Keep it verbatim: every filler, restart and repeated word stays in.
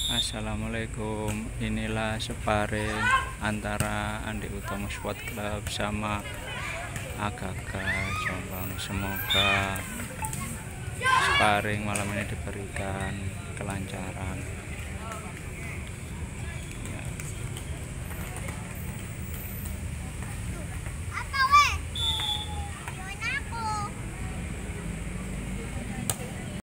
Assalamualaikum. Inilah sparring antara Andi Utomo Sport Club sama Agaga Jombang. Semoga sparring malam ini diberikan kelancaran.